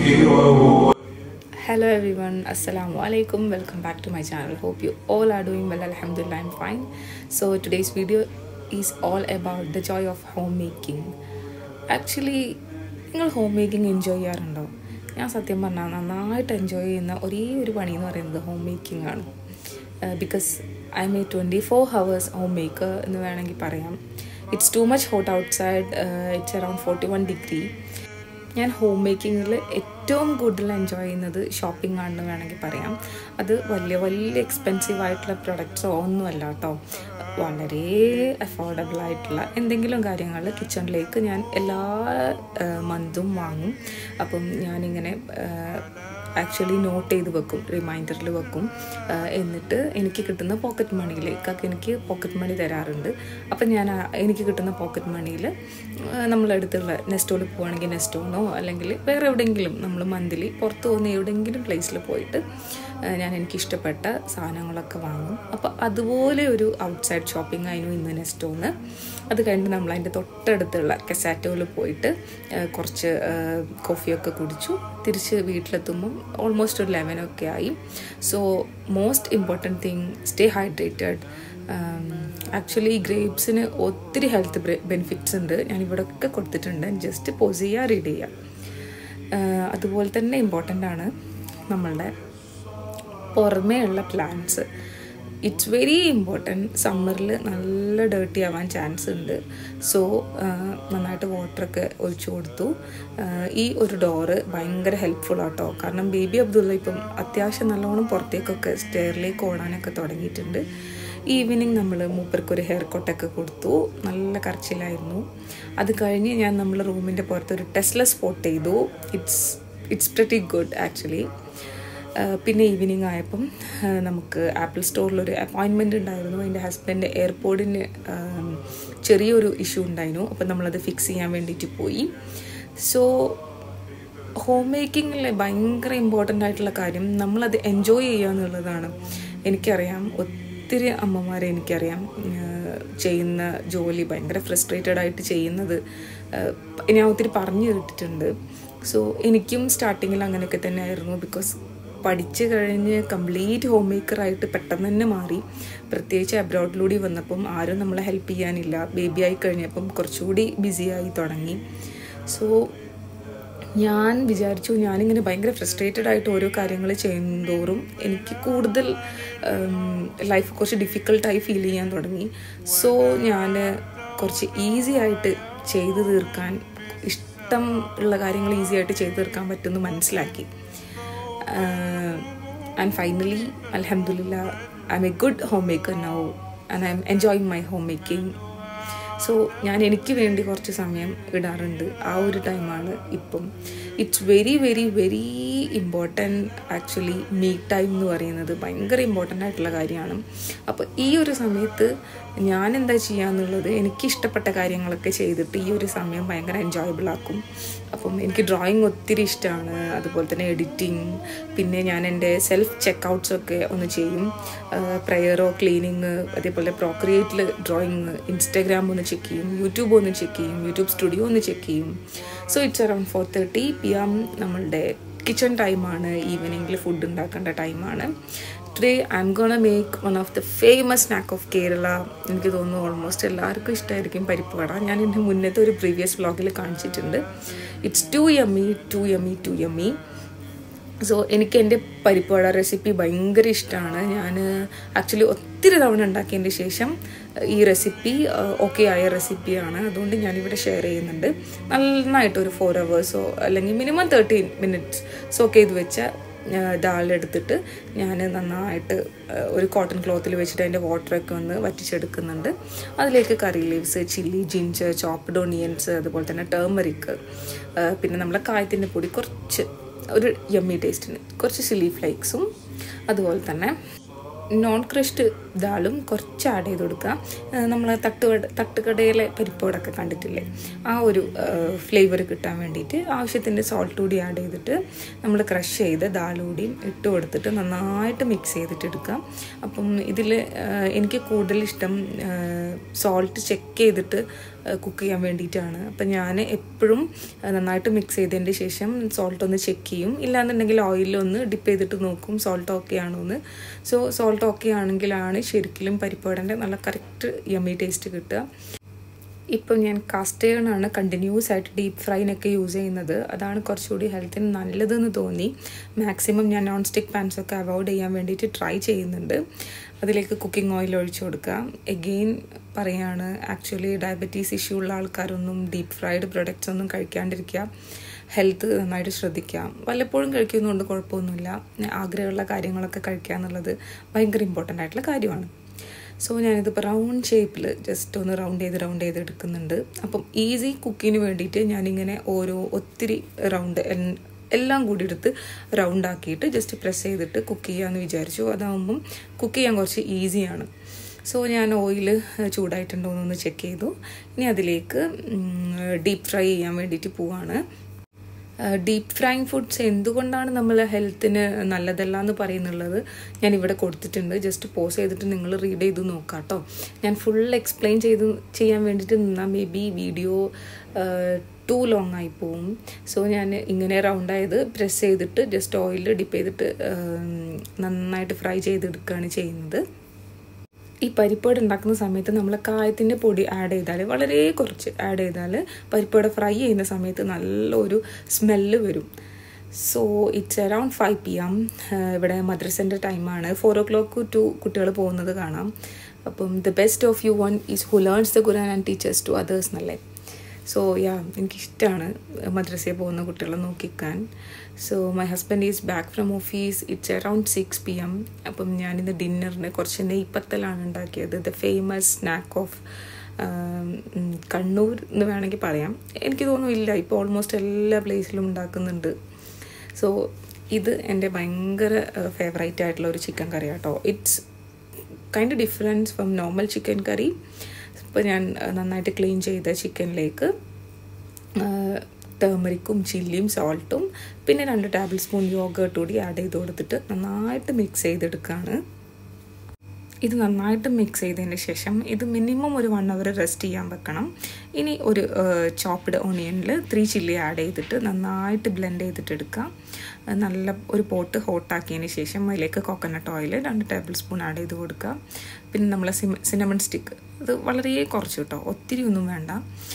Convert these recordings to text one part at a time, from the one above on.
Hello everyone, assalamu alaikum, welcome back to my channel. Hope you all are doing well. Alhamdulillah, I'm fine. So today's video is all about the joy of homemaking. Actually, നിങ്ങൾ homemaking enjoy ചെയ്യാറുണ്ടോ? ഞാൻ സത്യം പറഞ്ഞാൽ നന്നായിട്ട് enjoy ചെയ്യുന്ന ഒരേ ഒരു പണി എന്ന് പറയുന്നത് homemaking ആണ്. Because I'm a 24 hours homemaker എന്ന് വേണമെങ്കിൽ പറയാം. It's too much hot outside. It's around 41 degree. ഞാൻ ഹോം മേക്കിങ്ങിൽ ഏറ്റവും കൂടുതൽ എൻജോയ് ചെയ്യുന്നത് ഷോപ്പിംഗ് ആണെന്ന് വേണമെങ്കിൽ പറയാം. അത് വലിയ എക്സ്പെൻസീവ് ആയിട്ടുള്ള പ്രൊഡക്ട്സോ ഒന്നുമല്ല കേട്ടോ. വളരെ അഫോർഡബിൾ ആയിട്ടുള്ള എന്തെങ്കിലും കാര്യങ്ങൾ കിച്ചണിലേക്ക് ഞാൻ എല്ലാ മന്തും വാങ്ങും. അപ്പം ഞാനിങ്ങനെ ആക്ച്വലി നോട്ട് ചെയ്ത് വെക്കും, റിമൈൻഡറിൽ വെക്കും. എന്നിട്ട് എനിക്ക് കിട്ടുന്ന പോക്കറ്റ് മണിയിലേക്കൊക്കെ എനിക്ക് പോക്കറ്റ് മണി തരാറുണ്ട്. അപ്പം ഞാൻ എനിക്ക് കിട്ടുന്ന പോക്കറ്റ് മണിയിൽ നമ്മളടുത്തുള്ള നെസ്റ്റോയിൽ പോവുകയാണെങ്കിൽ നെസ്റ്റോന്നോ അല്ലെങ്കിൽ വേറെ എവിടെയെങ്കിലും നമ്മൾ മന്ത്ലി പുറത്ത് പോകുന്ന എവിടെയെങ്കിലും പ്ലേസിൽ പോയിട്ട് ഞാൻ എനിക്കിഷ്ടപ്പെട്ട സാധനങ്ങളൊക്കെ വാങ്ങും. അപ്പോൾ അതുപോലെ ഒരു ഔട്ട്സൈഡ് ഷോപ്പിംഗ് ആയിരുന്നു ഇന്ന് നെസ്റ്റോന്ന്. അത് കഴിഞ്ഞ് നമ്മൾ അതിൻ്റെ തൊട്ടടുത്തുള്ള കെസാറ്റോയിൽ പോയിട്ട് കുറച്ച് കോഫിയൊക്കെ കുടിച്ചു. തിരിച്ച് വീട്ടിലെത്തുമ്പം ഓൾമോസ്റ്റ് ഒരു 11 ഒക്കെ ആയി. So most important thing, stay hydrated. Actually ഈ ഗ്രേപ്സിന് ഒത്തിരി ഹെൽത്ത് ബെനിഫിറ്റ്സ് ഉണ്ട്. ഞാനിവിടെ ഒക്കെ കൊടുത്തിട്ടുണ്ട്. ജസ്റ്റ് പോസ് ചെയ്യുക, റീഡ് ചെയ്യുക. അതുപോലെ തന്നെ ഇമ്പോർട്ടൻ്റ് ആണ് നമ്മളുടെ പുറമേ ഉള്ള പ്ലാന്റ്സ്. It's very important. സമ്മറിൽ നല്ല ഡേർട്ടി ആവാൻ ചാൻസ് ഉണ്ട്. സോ നന്നായിട്ട് വാട്ടറൊക്കെ ഒഴിച്ചു കൊടുത്തു. ഈ ഒരു ഡോറ് ഭയങ്കര ഹെൽപ്ഫുൾ ആട്ടോ. കാരണം ബേബി അബ്ദുള്ള ഇപ്പം അത്യാവശ്യം നല്ലോണം പുറത്തേക്കൊക്കെ സ്റ്റെയറിലേക്ക് ഓടാനൊക്കെ തുടങ്ങിയിട്ടുണ്ട്. ഈവനിങ് നമ്മൾ മൂപ്പർക്കൊരു ഹെയർ കട്ടൊക്കെ കൊടുത്തു. നല്ല കരച്ചിലായിരുന്നു. അത് കഴിഞ്ഞ് ഞാൻ നമ്മൾ റൂമിൻ്റെ പുറത്തൊരു ടെസ്ല സ്പോട്ട് ചെയ്തു. It's pretty good actually. പിന്നെ ഈവനിങ് ആയപ്പം നമുക്ക് ആപ്പിൾ സ്റ്റോറിലൊരു അപ്പോയിൻമെൻറ്റ് ഉണ്ടായിരുന്നു. എൻ്റെ ഹസ്ബൻഡ് എയർപോർട്ടിന് ചെറിയൊരു ഇഷ്യൂ ഉണ്ടായിരുന്നു. അപ്പം നമ്മളത് ഫിക്സ് ചെയ്യാൻ വേണ്ടിയിട്ട് പോയി. സോ ഹോം മേക്കിങ്ങിൽ ഭയങ്കര ഇമ്പോർട്ടൻ്റ് ആയിട്ടുള്ള കാര്യം നമ്മളത് എൻജോയ് ചെയ്യുക എന്നുള്ളതാണ്. എനിക്കറിയാം ഒത്തിരി അമ്മമാരെ എനിക്കറിയാം ചെയ്യുന്ന ജോലി ഭയങ്കര ഫ്രസ്ട്രേറ്റഡ് ആയിട്ട് ചെയ്യുന്നത് ഞാൻ ഒത്തിരി പറഞ്ഞു കേട്ടിട്ടുണ്ട്. സോ എനിക്കും സ്റ്റാർട്ടിങ്ങിൽ അങ്ങനെയൊക്കെ തന്നെ ആയിരുന്നു. ബിക്കോസ് പഠിച്ചു കഴിഞ്ഞ് കംപ്ലീറ്റ് ഹോം മേക്കറായിട്ട് പെട്ടെന്ന് തന്നെ മാറി. പ്രത്യേകിച്ച് അബ്രോഡിലൂടെ വന്നപ്പം ആരും നമ്മളെ ഹെൽപ്പ് ചെയ്യാനില്ല. ബേബി ആയി കഴിഞ്ഞപ്പം കുറച്ചുകൂടി ബിസിയായി തുടങ്ങി. സോ ഞാൻ വിചാരിച്ചു ഞാനിങ്ങനെ ഭയങ്കര ഫ്രസ്ട്രേറ്റഡ് ആയിട്ട് ഓരോ കാര്യങ്ങൾ ചെയ്യുന്തോറും എനിക്ക് കൂടുതൽ ലൈഫ് കുറച്ച് ഡിഫിക്കൽട്ടായി ഫീൽ ചെയ്യാൻ തുടങ്ങി. സോ ഞാൻ കുറച്ച് ഈസി ആയിട്ട് ചെയ്തു തീർക്കാൻ, ഇഷ്ടം ഉള്ള കാര്യങ്ങൾ ഈസി ആയിട്ട് ചെയ്തു തീർക്കാൻ പറ്റുമെന്ന് മനസ്സിലാക്കി. And finally, alhamdulillah, I'm a good homemaker now and I'm enjoying my homemaking. So ഞാൻ എനിക്ക് വേണ്ടി കുറച്ച് സമയം ഇടാറുണ്ട്. ആ ഒരു ടൈമാണ് ഇപ്പം. It's very very very important actually. Me time എന്ന് പറയുന്നത് ഭയങ്കര ഇമ്പോർട്ടൻ്റ് ആയിട്ടുള്ള കാര്യമാണ്. അപ്പോൾ ഈ ഒരു സമയത്ത് ഞാൻ എന്താ ചെയ്യാന്നുള്ളത് എനിക്കിഷ്ടപ്പെട്ട കാര്യങ്ങളൊക്കെ ചെയ്തിട്ട് ഈ ഒരു സമയം ഭയങ്കര എൻജോയബിൾ ആക്കും. അപ്പം എനിക്ക് ഡ്രോയിങ് ഒത്തിരി ഇഷ്ടമാണ്. അതുപോലെ തന്നെ എഡിറ്റിങ്. പിന്നെ ഞാൻ എൻ്റെ സെൽഫ് ചെക്കൗട്ട്സൊക്കെ ഒന്ന് ചെയ്യും. പ്രയറോ ക്ലീനിങ്, അതേപോലെ പ്രോക്രിയേറ്റിൽ ഡ്രോയിങ്, ഇൻസ്റ്റാഗ്രാം ഒന്ന് ചെക്ക് ചെയ്യും, യൂട്യൂബ് ഒന്ന് ചെക്ക് ചെയ്യും, യൂട്യൂബ് സ്റ്റുഡിയോ ഒന്ന് ചെക്ക് ചെയ്യും. സോ ഇറ്റ്സ് അറൗണ്ട് 4:30 PM നമ്മളുടെ കിച്ചൺ ടൈമാണ്. ഈവനിങ്ങിൽ ഫുഡ് ഉണ്ടാക്കേണ്ട ടൈമാണ്. Today I am gonna make one of the famous snack of Kerala. എനിക്ക് തോന്നുന്നു ഓൾമോസ്റ്റ് എല്ലാവർക്കും ഇഷ്ടമായിരിക്കും പരിപ്പ് വട. ഞാൻ എൻ്റെ മുന്നത്തെ ഒരു പ്രീവിയസ് വ്ളോഗിൽ കാണിച്ചിട്ടുണ്ട്. It's to yummy. സോ എനിക്ക് എൻ്റെ പരിപ്പ് വട റെസിപ്പി ഭയങ്കര ഇഷ്ടമാണ്. ഞാൻ ആക്ച്വലി ഒത്തിരി തവണ ഉണ്ടാക്കിയതിൻ്റെ ശേഷം ഈ റെസിപ്പി ഓക്കെ ആയ റെസിപ്പിയാണ്. അതുകൊണ്ട് ഞാനിവിടെ ഷെയർ ചെയ്യുന്നുണ്ട്. നന്നായിട്ട് ഒരു 4 hours അല്ലെങ്കിൽ മിനിമം 30 minutes സോക്ക് ചെയ്ത് വെച്ച ദാലെടുത്തിട്ട് ഞാൻ നന്നായിട്ട് ഒരു കോട്ടൺ ക്ലോത്തിൽ വെച്ചിട്ട് അതിൻ്റെ വാട്ടറൊക്കെ ഒന്ന് വറ്റിച്ചെടുക്കുന്നുണ്ട്. അതിലേക്ക് curry leaves, chilli, ginger, chopped onions, അതുപോലെ തന്നെ ടേമറിക്ക്, പിന്നെ നമ്മളെ കായത്തിൻ്റെ പൊടി, കുറച്ച് ഒരു യമ്മി ടേസ്റ്റിന് കുറച്ച് ചില്ലി ഫ്ലേക്സും, അതുപോലെ തന്നെ നോൺ ക്രഷ്ഡ് ദാളും കുറച്ച് ആഡ് ചെയ്ത് കൊടുക്കുക. നമ്മൾ തട്ടുകടയിലെ പരിപ്പോടൊക്കെ കണ്ടിട്ടില്ലേ, ആ ഒരു ഫ്ലേവർ കിട്ടാൻ വേണ്ടിയിട്ട് ആവശ്യത്തിൻ്റെ സോൾട്ട് കൂടി ആഡ് ചെയ്തിട്ട് നമ്മൾ ക്രഷ് ചെയ്ത് ദാളുകൂടിയും ഇട്ട് കൊടുത്തിട്ട് നന്നായിട്ട് മിക്സ് ചെയ്തിട്ട് എടുക്കുക. അപ്പം ഇതിൽ എനിക്ക് കൂടുതൽ ഇഷ്ടം സോൾട്ട് ചെക്ക് ചെയ്തിട്ട് കുക്ക് ചെയ്യാൻ വേണ്ടിയിട്ടാണ്. അപ്പം ഞാൻ എപ്പോഴും നന്നായിട്ട് മിക്സ് ചെയ്തതിൻ്റെ ശേഷം സോൾട്ട് ഒന്ന് ചെക്ക് ചെയ്യും. ഇല്ലാന്നുണ്ടെങ്കിൽ ഓയിലൊന്ന് ഡിപ്പ് ചെയ്തിട്ട് നോക്കും സോൾട്ട് ഓക്കെ ആണോ എന്ന്. സോ സോൾട്ട് ഓക്കെ ആണെങ്കിലാണ് ശരിക്കും പരിപ്പുവടൻ്റെ നല്ല കറക്റ്റ് യമ്മി ടേസ്റ്റ് കിട്ടുക. ഇപ്പം ഞാൻ കാസ്റ്റ് അയണാണ് കണ്ടിന്യൂസ് ആയിട്ട് ഡീപ്പ് ഫ്രൈനൊക്കെ യൂസ് ചെയ്യുന്നത്. അതാണ് കുറച്ചുകൂടി ഹെൽത്തിന് നല്ലതെന്ന് തോന്നി. മാക്സിമം ഞാൻ നോൺ സ്റ്റിക്ക് പാൻസൊക്കെ അവോയ്ഡ് ചെയ്യാൻ വേണ്ടിയിട്ട് ട്രൈ ചെയ്യുന്നുണ്ട്. അതിലേക്ക് കുക്കിംഗ് ഓയിൽ ഒഴിച്ചു കൊടുക്കുക. എഗെയിൻ പറയുകയാണ്, ആക്ച്വലി ഡയബറ്റീസ് ഇഷ്യൂ ഉള്ള ആൾക്കാരൊന്നും ഡീപ്പ് ഫ്രൈഡ് പ്രൊഡക്ട്സ് ഒന്നും കഴിക്കാണ്ടിരിക്കുക. ഹെൽത്ത് നന്നായിട്ട് ശ്രദ്ധിക്കുക. വല്ലപ്പോഴും കഴിക്കുന്നതുകൊണ്ട് കുഴപ്പമൊന്നുമില്ല. ആഗ്രഹമുള്ള കാര്യങ്ങളൊക്കെ കഴിക്കുക എന്നുള്ളത് ഭയങ്കര ഇമ്പോർട്ടൻ്റ് ആയിട്ടുള്ള കാര്യമാണ്. സോ ഞാനിതിപ്പോൾ റൗണ്ട് ഷേപ്പിൽ ജസ്റ്റ് ഒന്ന് റൗണ്ട് ചെയ്ത് എടുക്കുന്നുണ്ട്. അപ്പം ഈസി കുക്കിങ്ങിന് വേണ്ടിയിട്ട് ഞാനിങ്ങനെ ഒത്തിരി റൗണ്ട് എല്ലാം കൂടി എടുത്ത് റൗണ്ടാക്കിയിട്ട് ജസ്റ്റ് പ്രസ് ചെയ്തിട്ട് കുക്ക് ചെയ്യാമെന്ന് വിചാരിച്ചു. അതാകുമ്പം കുക്ക് ചെയ്യാൻ കുറച്ച് ഈസിയാണ്. സോ ഞാൻ ഓയിൽ ചൂടായിട്ടുണ്ടോ എന്നൊന്ന് ചെക്ക് ചെയ്തു. ഇനി അതിലേക്ക് ഡീപ്പ് ഫ്രൈ ചെയ്യാൻ വേണ്ടിയിട്ട് പോവാണ്. ഡീപ്പ് ഫ്രൈങ് ഫുഡ്സ് എന്തുകൊണ്ടാണ് നമ്മൾ ഹെൽത്തിന് നല്ലതല്ല എന്ന് പറയുന്നുള്ളത് ഞാനിവിടെ കൊടുത്തിട്ടുണ്ട്. ജസ്റ്റ് പോസ് ചെയ്തിട്ട് നിങ്ങൾ റീഡ് ചെയ്ത് നോക്കാം കേട്ടോ. ഞാൻ ഫുൾ എക്സ്പ്ലെയിൻ ചെയ്യാൻ വേണ്ടിയിട്ട് നിന്നാൽ maybe video too long ആയി പോവും. സോ ഞാൻ ഇങ്ങനെ റൗണ്ടായത് പ്രസ് ചെയ്തിട്ട് ജസ്റ്റ് ഓയിൽ ഡിപ്പ് ചെയ്തിട്ട് നന്നായിട്ട് ഫ്രൈ ചെയ്തെടുക്കുകയാണ് ചെയ്യുന്നത്. ഈ പരിപ്പുവട ഉണ്ടാക്കുന്ന സമയത്ത് നമ്മൾ കായത്തിൻ്റെ പൊടി ആഡ് ചെയ്താൽ, വളരെ കുറച്ച് ആഡ് ചെയ്താൽ പരിപ്പുവട ഫ്രൈ ചെയ്യുന്ന സമയത്ത് നല്ലൊരു സ്മെല്ല് വരും. So it's around 5 PM. ഇവിടെ മദ്രസൻ്റെ ടൈമാണ്. 4 o'clock to കുട്ടികൾ പോകുന്നത് കാണാം. അപ്പം the best of you one is who learns the Quran and teachers to others എന്നല്ലേ. സോ എനിക്കിഷ്ടമാണ് മദ്രസയിൽ പോകുന്ന കുട്ടികളെ നോക്കിക്കാൻ. So my husband is back from office. It's around 6 PM. അപ്പം ഞാനിന്ന് ഡിന്നറിന് കുറച്ച് നെയ്പ്പത്തലാണ് ഉണ്ടാക്കിയത്. The famous snack of Kannur എന്ന് വേണമെങ്കിൽ പറയാം. എനിക്ക് തോന്നുന്നില്ല, ഇപ്പോൾ ഓൾമോസ്റ്റ് എല്ലാ പ്ലേസിലും ഉണ്ടാക്കുന്നുണ്ട്. സോ ഇത് എൻ്റെ ഭയങ്കര ഫേവറേറ്റ് ആയിട്ടുള്ള ഒരു ചിക്കൻ കറി കേട്ടോ. It's kind difference from normal chicken curry. ഇപ്പോൾ ഞാൻ നന്നായിട്ട് ക്ലീൻ ചെയ്ത ചിക്കനിലേക്ക് ടേമറിക്കും ചില്ലിയും സോൾട്ടും പിന്നെ 2 ടേബിൾ സ്പൂൺ യോഗേർട്ട് കൂടി ആഡ് ചെയ്ത് കൊടുത്തിട്ട് നന്നായിട്ട് മിക്സ് ചെയ്തെടുക്കുകയാണ്. ഇത് നന്നായിട്ട് മിക്സ് ചെയ്തതിന് ശേഷം ഇത് മിനിമം ഒരു 1 hour റെസ്റ്റ് ചെയ്യാൻ വെക്കണം. ഇനി ഒരു ചോപ്പ്ഡ് ഓണിയനിൽ 3 ചില്ലി ആഡ് ചെയ്തിട്ട് നന്നായിട്ട് ബ്ലെൻഡ് ചെയ്തിട്ട് എടുക്കാം. നല്ല ഒരു പോട്ട് ഹോട്ടാക്കിയതിന് ശേഷം അതിലേക്ക് coconut oil 2 tablespoon add ചെയ്ത് കൊടുക്കുക. പിന്നെ നമ്മളെ സിനമൺ സ്റ്റിക്ക് അത് വളരെ കുറച്ച് കേട്ടോ, ഒത്തിരി ഒന്നും വേണ്ട.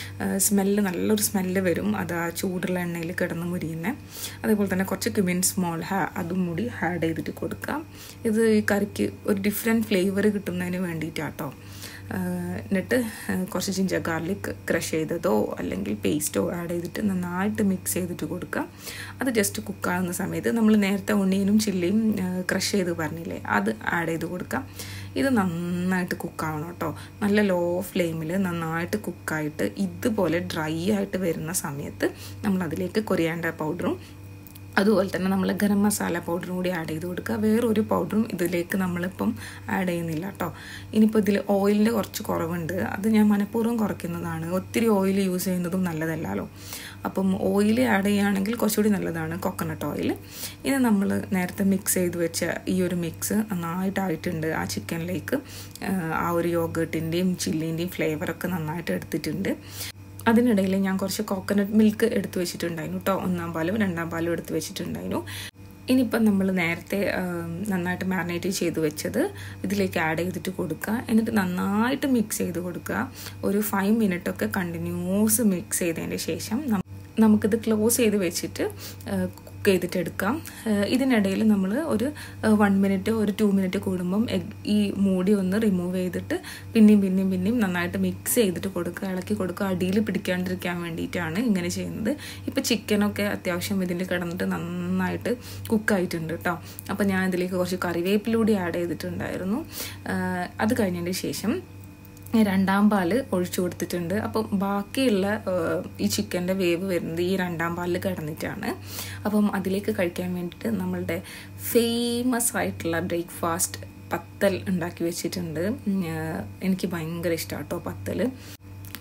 നല്ലൊരു സ്മെല്ല് വരും അത് ആ ചൂടുള്ള എണ്ണയിൽ കിടന്ന് മുരിയുന്നത്. അതേപോലെ തന്നെ കുറച്ച് ക്യുമിൻ സ്മോൾ അതും കൂടി ആഡ് ചെയ്തിട്ട് കൊടുക്കാം. ഇത് ഈ കറിക്ക് ഒരു ഡിഫറെൻറ്റ് ഫ്ലേവർ കിട്ടുന്നതിന് വേണ്ടിയിട്ടാട്ടോ. എന്നിട്ട് കുറച്ച് ജിഞ്ചർ ഗാർലിക് ക്രഷ് ചെയ്തതോ അല്ലെങ്കിൽ പേസ്റ്റോ ആഡ് ചെയ്തിട്ട് നന്നായിട്ട് മിക്സ് ചെയ്തിട്ട് കൊടുക്കുക. അത് ജസ്റ്റ് കുക്കാകുന്ന സമയത്ത് നമ്മൾ നേരത്തെ ഒണിയനും ചില്ലിയും ക്രഷ് ചെയ്ത് പറഞ്ഞില്ലേ, അത് ആഡ് ചെയ്ത് കൊടുക്കാം. ഇത് നന്നായിട്ട് കുക്കാവണം കേട്ടോ. നല്ല ലോ ഫ്ലെയിമിൽ നന്നായിട്ട് കുക്കായിട്ട് ഇതുപോലെ ഡ്രൈ ആയിട്ട് വരുന്ന സമയത്ത് നമ്മളതിലേക്ക് കൊറിയാൻഡർ പൗഡറും അതുപോലെ തന്നെ നമ്മൾ ഗരം മസാല പൗഡറും കൂടി ആഡ് ചെയ്ത് കൊടുക്കുക. വേറൊരു പൗഡറും ഇതിലേക്ക് നമ്മളിപ്പം ആഡ് ചെയ്യുന്നില്ല കേട്ടോ. ഇനിയിപ്പോൾ ഇതിൽ ഓയിലിൻ്റെ കുറച്ച് കുറവുണ്ട്, അത് ഞാൻ മനഃപൂർവ്വം കുറയ്ക്കുന്നതാണ്. ഒത്തിരി ഓയിൽ യൂസ് ചെയ്യുന്നതും നല്ലതല്ലല്ലോ. അപ്പം ഓയിൽ ആഡ് ചെയ്യുകയാണെങ്കിൽ കുറച്ചുകൂടി നല്ലതാണ്, കോക്കനട്ട് ഓയിൽ. ഇത് നമ്മൾ നേരത്തെ മിക്സ് ചെയ്ത് വെച്ച ഈ ഒരു മിക്സ് നന്നായിട്ടായിട്ടുണ്ട്. ആ ചിക്കനിലേക്ക് ആ ഒരു യോഗേർട്ടിൻ്റെയും ചില്ലിൻ്റെയും ഫ്ലേവറൊക്കെ നന്നായിട്ട് എടുത്തിട്ടുണ്ട്. അതിനിടയിൽ ഞാൻ കുറച്ച് കോക്കനട്ട് മിൽക്ക് എടുത്ത് വെച്ചിട്ടുണ്ടായിരുന്നു കേട്ടോ. 1-ാം പാലും 2-ാം പാലും എടുത്ത് വെച്ചിട്ടുണ്ടായിരുന്നു. ഇനിയിപ്പം നമ്മൾ നേരത്തെ നന്നായിട്ട് മാരിനേറ്റ് ചെയ്ത് വെച്ചത് ഇതിലേക്ക് ആഡ് ചെയ്തിട്ട് കൊടുക്കുക. എന്നിട്ട് നന്നായിട്ട് മിക്സ് ചെയ്ത് കൊടുക്കുക. ഒരു 5 മിനിറ്റൊക്കെ കണ്ടിന്യൂസ് മിക്സ് ചെയ്തതിന് ശേഷം നമുക്കിത് ക്ലോസ് ചെയ്ത് വെച്ചിട്ട് കുക്ക് ചെയ്തിട്ടെടുക്കാം. ഇതിനിടയിൽ നമ്മൾ ഒരു 1 മിനിറ്റ് ഒരു 2 മിനിറ്റ് കൂടുമ്പം ഈ മൂടി ഒന്ന് റിമൂവ് ചെയ്തിട്ട് പിന്നെയും നന്നായിട്ട് മിക്സ് ചെയ്തിട്ട് കൊടുക്കുക, ഇളക്കി കൊടുക്കുക. അടിയിൽ പിടിക്കാണ്ടിരിക്കാൻ വേണ്ടിയിട്ടാണ് ഇങ്ങനെ ചെയ്യുന്നത്. ഇപ്പോൾ ചിക്കനൊക്കെ അത്യാവശ്യം ഇതിൽ കിടന്നിട്ട് നന്നായിട്ട് കുക്കായിട്ടുണ്ട് കേട്ടോ. അപ്പോൾ ഞാൻ ഇതിലേക്ക് കുറച്ച് കറിവേപ്പിലൂടെ ആഡ് ചെയ്തിട്ടുണ്ടായിരുന്നു. അത് കഴിഞ്ഞതിന് ശേഷം 2-ാം പാല് ഒഴിച്ചു കൊടുത്തിട്ടുണ്ട്. അപ്പം ബാക്കിയുള്ള ഈ ചിക്കൻ്റെ വേവ് വരുന്നത് ഈ 2-ാം പാലിൽ കിടന്നിട്ടാണ്. അപ്പം അതിലേക്ക് കഴിക്കാൻ വേണ്ടിയിട്ട് നമ്മളുടെ ഫേമസ് ആയിട്ടുള്ള ബ്രേക്ക്ഫാസ്റ്റ് പത്തൽ ഉണ്ടാക്കി വെച്ചിട്ടുണ്ട്. എനിക്ക് ഭയങ്കര ഇഷ്ടമാണ് കേട്ടോ പത്തൽ.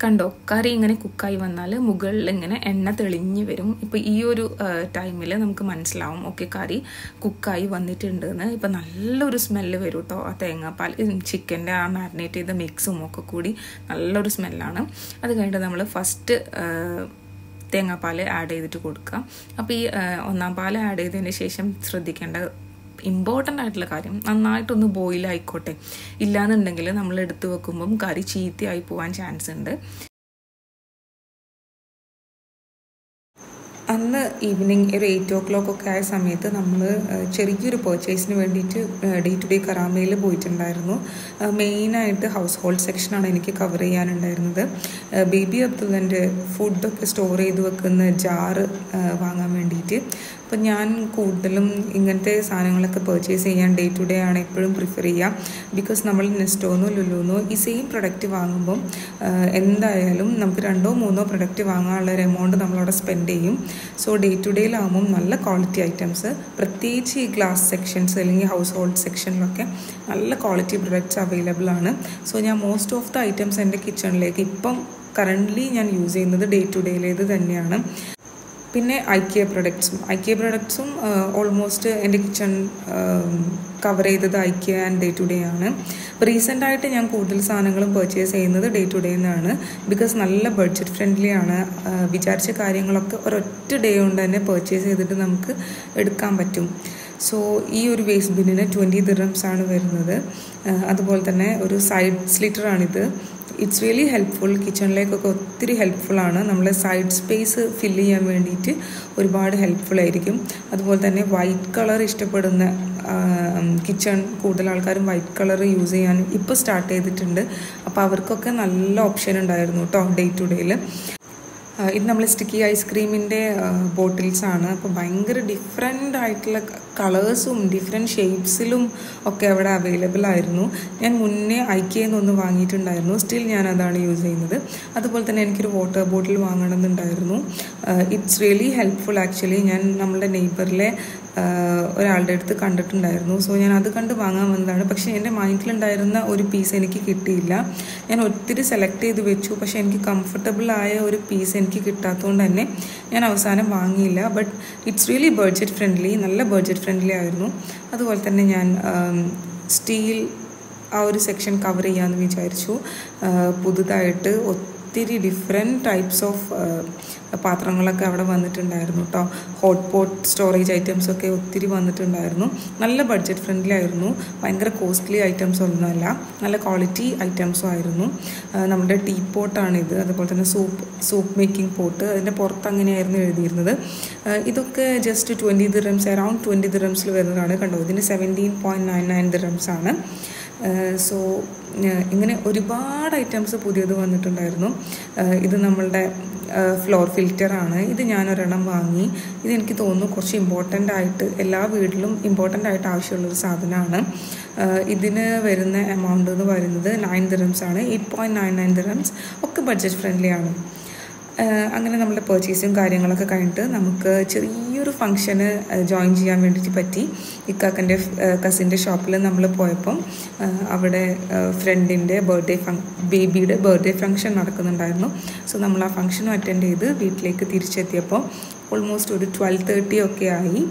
കണ്ടോ, കറി ഇങ്ങനെ കുക്കായി വന്നാൽ മുകളിൽ ഇങ്ങനെ എണ്ണ തെളിഞ്ഞ് വരും. ഇപ്പോൾ ഈ ഒരു ടൈമിൽ നമുക്ക് മനസ്സിലാവും ഓക്കെ കറി കുക്കായി വന്നിട്ടുണ്ട് എന്ന്. ഇപ്പം നല്ലൊരു സ്മെല്ല് വരും കേട്ടോ. ആ തേങ്ങാപ്പാൽ ചിക്കൻ്റെ ആ മാരിനേറ്റ് ചെയ്ത മിക്സും ഒക്കെ കൂടി നല്ലൊരു സ്മെല്ലാണ്. അത് കഴിഞ്ഞിട്ട് നമ്മൾ ഫസ്റ്റ് തേങ്ങാപ്പാൽ ആഡ് ചെയ്തിട്ട് കൊടുക്കുക. അപ്പോൾ ഈ ഒന്നാം പാൽ ആഡ് ചെയ്തതിന് ശേഷം ശ്രദ്ധിക്കേണ്ട ഇമ്പോർട്ടൻ്റ് ആയിട്ടുള്ള കാര്യം, നന്നായിട്ടൊന്ന് ബോയിൽ ആയിക്കോട്ടെ. ഇല്ലാന്നുണ്ടെങ്കിൽ നമ്മൾ എടുത്തു വെക്കുമ്പം കറി ചീത്തയായി പോകാൻ ചാൻസ് ഉണ്ട്. അന്ന് ഈവനിങ് ഒരു 8 o'clock ഒക്കെ ആയ സമയത്ത് നമ്മൾ ചെറിയൊരു പർച്ചേസിന് വേണ്ടിയിട്ട് ഡേ ടു ഡേ കറാമയിൽ പോയിട്ടുണ്ടായിരുന്നു. മെയിനായിട്ട് ഹൗസ് ഹോൾഡ് സെക്ഷനാണ് എനിക്ക് കവർ ചെയ്യാനുണ്ടായിരുന്നത്. ബേബി അബ്ദുള്ളൻ്റെ ഫുഡൊക്കെ സ്റ്റോർ ചെയ്ത് വെക്കുന്ന ജാറ് വാങ്ങാൻ വേണ്ടിയിട്ട്. അപ്പം ഞാൻ കൂടുതലും ഇങ്ങനത്തെ സാധനങ്ങളൊക്കെ പർച്ചേസ് ചെയ്യാൻ ഡേ ടു ഡേ ആണ് എപ്പോഴും പ്രിഫർ ചെയ്യുക. ബിക്കോസ് നമ്മൾ നെസ്റ്റോന്നോ ലുലുന്നോ ഈ സെയിം പ്രൊഡക്റ്റ് വാങ്ങുമ്പം എന്തായാലും നമുക്ക് 2 or 3 പ്രൊഡക്റ്റ് വാങ്ങാനുള്ള ഒരു എമൗണ്ട് നമ്മളവിടെ സ്പെൻഡ് ചെയ്യും. സോ ഡേ ടു ഡേയിലാകുമ്പം നല്ല ക്വാളിറ്റി ഐറ്റംസ്, പ്രത്യേകിച്ച് ഈ ഗ്ലാസ് സെക്ഷൻസ് അല്ലെങ്കിൽ ഹൗസ് ഹോൾഡ് സെക്ഷനിലൊക്കെ നല്ല ക്വാളിറ്റി പ്രൊഡക്ട്സ് അവൈലബിൾ ആണ്. സോ ഞാൻ മോസ്റ്റ് ഓഫ് ദ ഐറ്റംസ് എൻ്റെ കിച്ചണിലേക്ക് ഇപ്പം കറൻ്റ്ലി ഞാൻ യൂസ് ചെയ്യുന്നത് ഡേ ടു ഡേയിലേത് തന്നെയാണ്. പിന്നെ IKEA പ്രൊഡക്ട്സും ഓൾമോസ്റ്റ് എൻ്റെ കിച്ചൺ കവർ ചെയ്തത് IKEA and Day to Day ആണ്. അപ്പോൾ റീസെൻ്റായിട്ട് ഞാൻ കൂടുതൽ സാധനങ്ങളും പർച്ചേസ് ചെയ്യുന്നത് ഡേ ടു ഡേ എന്നാണ്. ബിക്കോസ് നല്ല ബഡ്ജറ്റ് ഫ്രണ്ട്ലി ആണ്. വിചാരിച്ച കാര്യങ്ങളൊക്കെ ഒരൊറ്റ ഡേ കൊണ്ട് തന്നെ പർച്ചേസ് ചെയ്തിട്ട് നമുക്ക് എടുക്കാൻ പറ്റും. സോ ഈ ഒരു വേസ്റ്റ് ബിന്നിന് 20 dirhams ആണ് വരുന്നത്. അതുപോലെ തന്നെ ഒരു സൈഡ് സ്ലിറ്ററാണിത്. It's really helpful. കിച്ചണിലേക്കൊക്കെ ഒത്തിരി ഹെൽപ്ഫുള്ളാണ്. നമ്മൾ സൈഡ് സ്പേസ് ഫില്ല് ചെയ്യാൻ വേണ്ടിയിട്ട് ഒരുപാട് ഹെൽപ്ഫുള്ളായിരിക്കും. അതുപോലെ തന്നെ വൈറ്റ് കളർ ഇഷ്ടപ്പെടുന്ന കിച്ചൺ കൂടുതൽ ആൾക്കാരും വൈറ്റ് കളർ യൂസ് ചെയ്യാൻ ഇപ്പോൾ സ്റ്റാർട്ട് ചെയ്തിട്ടുണ്ട്. അപ്പോൾ അവർക്കൊക്കെ നല്ല ഓപ്ഷൻ ഉണ്ടായിരുന്നു കേട്ടോ ഡേ ടു ഡേയിൽ. ഇത് നമ്മൾ സ്റ്റിക്കി ഐസ്ക്രീമിൻ്റെ ബോട്ടിൽസാണ്. അപ്പോൾ ഭയങ്കര ഡിഫറെൻ്റ് ആയിട്ടുള്ള കളേഴ്സും ഡിഫറെൻറ്റ് ഷേപ്സിലും ഒക്കെ അവിടെ അവൈലബിൾ ആയിരുന്നു. ഞാൻ മുന്നേ IKEA നിന്ന് വാങ്ങിയിട്ടുണ്ടായിരുന്നു. സ്റ്റിൽ ഞാൻ അതാണ് യൂസ് ചെയ്യുന്നത്. അതുപോലെ തന്നെ എനിക്കൊരു വാട്ടർ ബോട്ടിൽ വാങ്ങണമെന്നുണ്ടായിരുന്നു. It's really helpful actually. ഞാൻ നമ്മളുടെ നെയ്ബറിലെ ഒരാളുടെ അടുത്ത് കണ്ടിട്ടുണ്ടായിരുന്നു. സോ ഞാൻ അത് കണ്ട് വാങ്ങാൻ വന്നതാണ്. പക്ഷേ എൻ്റെ മൈൻഡിലുണ്ടായിരുന്ന ഒരു പീസ് എനിക്ക് കിട്ടിയില്ല. ഞാൻ ഒത്തിരി സെലക്ട് ചെയ്ത് വെച്ചു. പക്ഷേ എനിക്ക് കംഫർട്ടബിളായ ഒരു പീസ് എനിക്ക് കിട്ടാത്തതുകൊണ്ട് തന്നെ ഞാൻ അവസാനം വാങ്ങിയില്ല. But it's really budget friendly, നല്ല ബഡ്ജറ്റ് ഫ്രണ്ട്ലി ആയിരുന്നു. അതുപോലെ തന്നെ ഞാൻ സ്റ്റീൽ ആ ഒരു സെക്ഷൻ കവർ ചെയ്യാമെന്ന് വിചാരിച്ചു. പുതുതായിട്ട് ഒത്തിരി ഡിഫറെൻറ്റ് ടൈപ്സ് ഓഫ് പാത്രങ്ങളൊക്കെ അവിടെ വന്നിട്ടുണ്ടായിരുന്നു കേട്ടോ. ഹോട്ട് പോട്ട് സ്റ്റോറേജ് ഐറ്റംസൊക്കെ ഒത്തിരി വന്നിട്ടുണ്ടായിരുന്നു. നല്ല ബഡ്ജറ്റ് ഫ്രണ്ട്ലി ആയിരുന്നു. ഭയങ്കര കോസ്റ്റ്ലി ഐറ്റംസ് ഒന്നുമല്ല, നല്ല ക്വാളിറ്റി ഐറ്റംസും ആയിരുന്നു. നമ്മുടെ ടീ പോട്ടാണിത്. അതുപോലെ തന്നെ സൂപ്പ് മേക്കിംഗ് പോട്ട്, അതിൻ്റെ പുറത്ത് അങ്ങനെയായിരുന്നു എഴുതിയിരുന്നത്. ഇതൊക്കെ ജസ്റ്റ് 20 dirhams, അറൗണ്ട് 20 dirhams വരുന്നതാണ്. കണ്ടോ, ഇതിന് 17.99 dirhams ആണ്. സോ ഇങ്ങനെ ഒരുപാട് ഐറ്റംസ് പുതിയത് വന്നിട്ടുണ്ടായിരുന്നു. ഇത് നമ്മളുടെ ഫ്ലോർ ഫിൽറ്ററാണ്. ഇത് ഞാനൊരെണ്ണം വാങ്ങി. ഇതെനിക്ക് തോന്നുന്നു കുറച്ച് ഇമ്പോർട്ടൻ്റ് ആയിട്ട് എല്ലാ വീട്ടിലും ഇമ്പോർട്ടൻ്റ് ആയിട്ട് ആവശ്യമുള്ളൊരു സാധനമാണ്. ഇതിന് വരുന്ന എമൗണ്ട് എന്ന് പറയുന്നത് 9 dirhams ആണ്. 8.99 dirhams. ഒക്കെ ബഡ്ജറ്റ് ഫ്രണ്ട്ലി ആണ്. അങ്ങനെ നമ്മുടെ പർച്ചേസും കാര്യങ്ങളൊക്കെ കഴിഞ്ഞിട്ട് നമുക്ക് ചെറിയൊരു ഫംഗ്ഷന് ജോയിൻ ചെയ്യാൻ വേണ്ടിയിട്ട് പറ്റി. ഇക്കാക്കൻ്റെ കസിൻ്റെ ഷോപ്പിൽ നമ്മൾ പോയപ്പം അവിടെ ഫ്രണ്ടിൻ്റെ ബേബിയുടെ ബർത്ത്ഡേ ഫംഗ്ഷൻ നടക്കുന്നുണ്ടായിരുന്നു. സോ നമ്മൾ ആ ഫംഗ്ഷനും അറ്റൻഡ് ചെയ്ത് വീട്ടിലേക്ക് തിരിച്ചെത്തിയപ്പോൾ ഓൾമോസ്റ്റ് ഒരു 12:30 ഒക്കെ ആയി.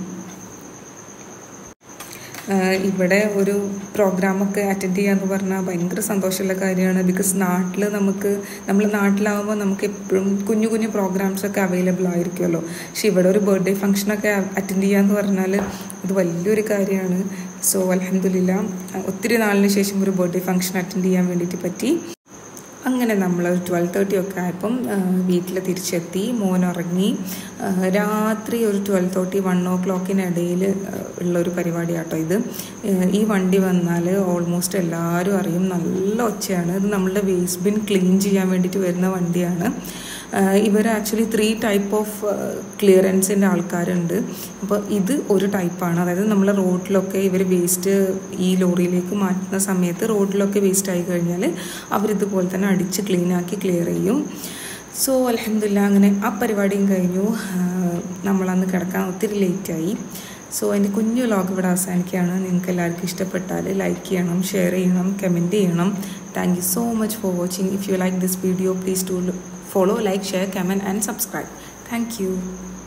ഇവിടെ ഒരു പ്രോഗ്രാമൊക്കെ അറ്റൻഡ് ചെയ്യാന്ന് പറഞ്ഞാൽ ഭയങ്കര സന്തോഷമുള്ള കാര്യമാണ്. ബിക്കോസ് നമ്മൾ നാട്ടിലാവുമ്പോൾ നമുക്ക് എപ്പോഴും കുഞ്ഞു കുഞ്ഞു പ്രോഗ്രാംസൊക്കെ അവൈലബിൾ ആയിരിക്കുമല്ലോ. പക്ഷെ ഇവിടെ ഒരു ബർത്ത്ഡേ ഫംഗ്ഷനൊക്കെ അറ്റൻഡ് ചെയ്യാന്ന് പറഞ്ഞാൽ ഇത് വലിയൊരു കാര്യമാണ്. സോ അൽഹംദുലില്ലാ ഒത്തിരി നാളിന് ശേഷം ഒരു ബർത്ത്ഡേ ഫംഗ്ഷൻ അറ്റൻഡ് ചെയ്യാൻ വേണ്ടിയിട്ട് പറ്റി. അങ്ങനെ നമ്മൾ 12:30 ഒക്കെ ആയപ്പം വീട്ടിൽ തിരിച്ചെത്തി. മോൻ ഉറങ്ങി. രാത്രി ഒരു 12:30 1 o'clock ഉള്ളൊരു പരിപാടിയാട്ടോ ഇത്. ഈ വണ്ടി വന്നാൽ ഓൾമോസ്റ്റ് എല്ലാവരും അറിയും, നല്ല ഒച്ചയാണ്. ഇത് നമ്മളുടെ വേസ്റ്റ് ബിൻ ക്ലീൻ ചെയ്യാൻ വേണ്ടിയിട്ട് വരുന്ന വണ്ടിയാണ്. ഇവർ ആക്ച്വലി 3 type ഓഫ് ക്ലിയറൻസിൻ്റെ ആൾക്കാരുണ്ട്. അപ്പോൾ ഇത് ഒരു ടൈപ്പാണ്. അതായത് നമ്മൾ റോഡിലൊക്കെ ഇവർ വേസ്റ്റ് ഈ ലോറിയിലേക്ക് മാറ്റുന്ന സമയത്ത് റോഡിലൊക്കെ വേസ്റ്റ് ആയി കഴിഞ്ഞാൽ അവരിതുപോലെ തന്നെ അടിച്ച് ക്ലീനാക്കി ക്ലിയർ ചെയ്യും. സോ അൽഹംദുലില്ലാ അങ്ങനെ ആ പരിപാടിയും കഴിഞ്ഞു. നമ്മളന്ന് കിടക്കാൻ ഒത്തിരി ലേറ്റായി. സോ എൻ്റെ കുഞ്ഞു വ്ലോഗ് ഇവിടെ അവസാനിക്കുകയാണ്. നിങ്ങൾക്ക് എല്ലാവർക്കും ഇഷ്ടപ്പെട്ടാൽ ലൈക്ക് ചെയ്യണം, ഷെയർ ചെയ്യണം, കമൻറ്റ് ചെയ്യണം. Thank you so much for watching. If you like this video, please to follow, like, share, comment and subscribe. Thank you.